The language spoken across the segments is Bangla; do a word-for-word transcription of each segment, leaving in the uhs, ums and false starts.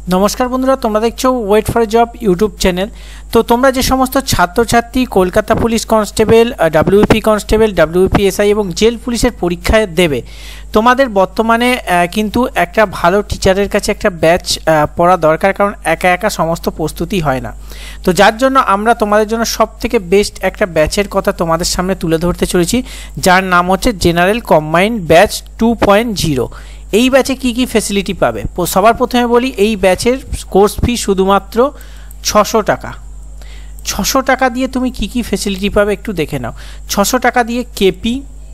নমস্কার বন্ধুরা, তোমরা দেখছো wait for job YouTube channel. তো তোমরা যে সমস্ত ছাত্রছাত্রী Kolkata police constable, WP constable, WP SI এবং জেল পুলিশের পরীক্ষায় দেবে, তোমাদের বর্তমানে কিন্তু একটা ভালো টিচারের কাছে একটা ব্যাচ পড়া দরকার, কারণ একা একা সমস্ত প্রস্তুতি হয় না। তো যার জন্য আমরা তোমাদের জন্য সব থেকে বেস্ট একটা ব্যাচের কথা তোমাদের সামনে তুলে ধরতে চলেছি, যার নাম হচ্ছে general combined batch two point zero. এই ব্যাচে কি কি ফ্যাসিলিটি পাবে? সবার প্রথমে বলি, এই ব্যাচের কোর্স ফি শুধুমাত্র ছশো টাকা। ছশো টাকা দিয়ে তুমি কি কি ফ্যাসিলিটি পাবে একটু দেখে নাও। ছশো টাকা দিয়ে কেপি,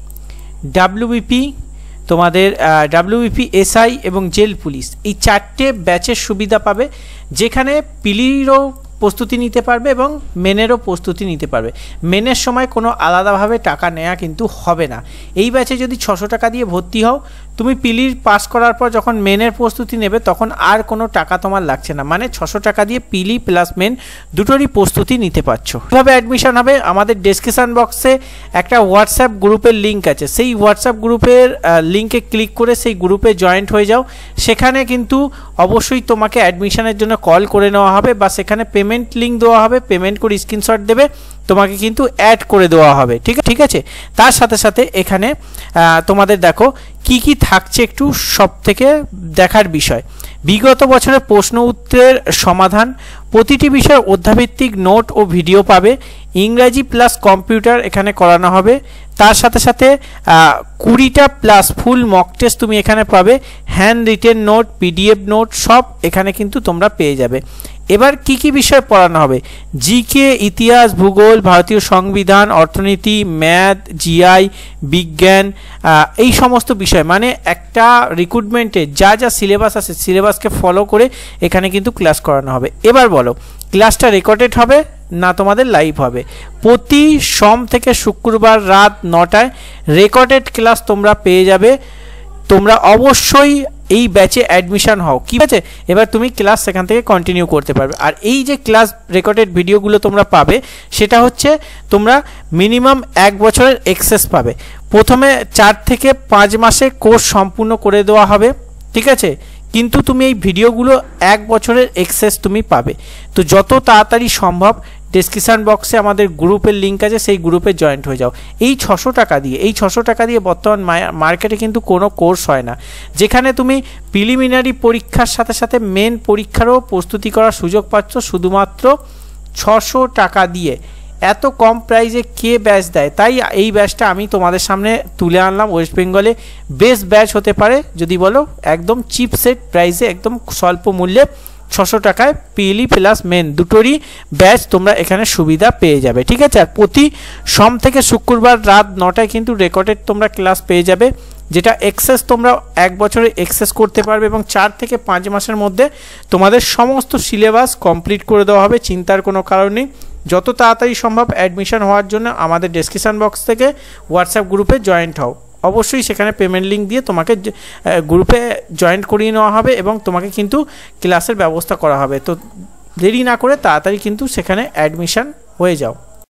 ডাব্লিউবিপি, তোমাদের ডাব্লিউবিপি এসআই এবং জেল পুলিশ, এই চারটে ব্যাচের সুবিধা পাবে, যেখানে পিলিরও প্রস্তুতি নিতে পারবে এবং মেনেরও প্রস্তুতি নিতে পারবে। মেনের সময় কোনো আলাদাভাবে টাকা নেওয়া কিন্তু হবে না। এই ব্যাচে যদি ছশো টাকা দিয়ে ভর্তি হও, তুমি পিলির পাস করার পর যখন মেনের প্রস্তুতি নেবে তখন আর কোনো টাকা তোমার লাগছে না, মানে ছশো টাকা দিয়ে পিলি প্লাস মেন দুটোরই প্রস্তুতি নিতে পারছো। কীভাবে অ্যাডমিশন হবে? আমাদের ডেসক্রিপশন বক্সে একটা হোয়াটসঅ্যাপ গ্রুপের লিঙ্ক আছে, সেই হোয়াটসঅ্যাপ গ্রুপের লিঙ্কে ক্লিক করে সেই গ্রুপে জয়েন্ট হয়ে যাও। সেখানে কিন্তু অবশ্যই তোমাকে অ্যাডমিশনের জন্য কল করে নেওয়া হবে, বা সেখানে পেমেন্ট লিঙ্ক দেওয়া হবে, পেমেন্ট করে স্ক্রিনশট দেবে, তোমাকে কিন্তু অ্যাড করে দেওয়া হবে। ঠিক ঠিক আছে। তার সাথে সাথে এখানে তোমাদের দেখো কি কি থাকছে একটু সব থেকে দেখার বিষয়। বিগত বছরের প্রশ্ন উত্তরের সমাধান, প্রতিটি বিষয়ের অধ্যায়ভিত্তিক নোট ও ভিডিও পাবে, ইংরাজি প্লাস কম্পিউটার এখানে করানো হবে। তার সাথে সাথে কুড়িটা প্লাস ফুল মক টেস্ট তুমি এখানে পাবে, hand written note, PDF note সব এখানে কিন্তু তোমরা পেয়ে যাবে। এবার কি কি বিষয় পড়ানো হবে? জিকে, ইতিহাস, ভূগোল, ভারতীয় সংবিধান, অর্থনীতি, ম্যাথ, জিআই, বিজ্ঞান, এই সমস্ত বিষয়, মানে একটা রিক্রুটমেন্টে যা যা সিলেবাস আছে সিলেবাসকে ফলো করে এখানে কিন্তু ক্লাস করানো হবে। এবার বলো, ক্লাসটা রেকর্ডেড হবে না তোমাদের লাইভ হবে? প্রতি সোম থেকে শুক্রবার রাত নটায় রেকর্ডেড ক্লাস তোমরা পেয়ে যাবে। তোমরা অবশ্যই এই ব্যাচে অ্যাডমিশন হও, কি আছে? এবার তুমি ক্লাস সেখান থেকে কন্টিনিউ করতে পারবে। আর এই যে ক্লাস রেকর্ডেড ভিডিওগুলো তোমরা পাবে, সেটা হচ্ছে তোমরা মিনিমাম এক বছরের এক্সেস পাবে। প্রথমে চার থেকে পাঁচ মাসে কোর্স সম্পূর্ণ করে দেওয়া হবে, ঠিক আছে, কিন্তু তুমি এই ভিডিওগুলো এক বছরের এক্সেস তুমি পাবে। তো যত তাড়াতাড়ি সম্ভব ডেসক্রিপশন বক্সে আমাদের গ্রুপের লিঙ্ক আছে, সেই গ্রুপে জয়েন্ট হয়ে যাও। এই ছশো টাকা দিয়ে এই ছশো টাকা দিয়ে বর্তমান মার্কেটে কিন্তু কোনো কোর্স হয় না, যেখানে তুমি প্রিলিমিনারি পরীক্ষার সাথে সাথে মেন পরীক্ষারও প্রস্তুতি করার সুযোগ পাচ্ছ শুধুমাত্র ছশো টাকা দিয়ে। এত কম প্রাইসে কে ব্যাচ দেয়? তাই এই ব্যাচটা আমি তোমাদের সামনে তুলে আনলাম। ওয়েস্ট বেঙ্গলে বেস্ট ব্যাচ হতে পারে যদি বলো, একদম চিপ সেট প্রাইসে, একদম স্বল্প মূল্যে ছশো টাকায় পিএলি প্লাস মেন দুটোরই ব্যাচ তোমরা এখানে সুবিধা পেয়ে যাবে, ঠিক আছে। আর প্রতি সোম থেকে শুক্রবার রাত নটায় কিন্তু রেকর্ডেড তোমরা ক্লাস পেয়ে যাবে, যেটা এক্সেস তোমরা এক বছরে এক্সেস করতে পারবে, এবং চার থেকে পাঁচ মাসের মধ্যে তোমাদের সমস্ত সিলেবাস কমপ্লিট করে দেওয়া হবে। চিন্তার কোনো কারণ নেই। যত তাড়াতাড়ি সম্ভব অ্যাডমিশন হওয়ার জন্য আমাদের ডেসক্রিপশন বক্স থেকে হোয়াটসঅ্যাপ গ্রুপে জয়েন্ট হও। অবশ্যই সেখানে পেমেন্ট লিঙ্ক দিয়ে তোমাকে গ্রুপে জয়েন্ট করিয়ে নেওয়া হবে এবং তোমাকে কিন্তু ক্লাসের ব্যবস্থা করা হবে। তো দেরি না করে তাড়াতাড়ি কিন্তু সেখানে অ্যাডমিশন হয়ে যাও।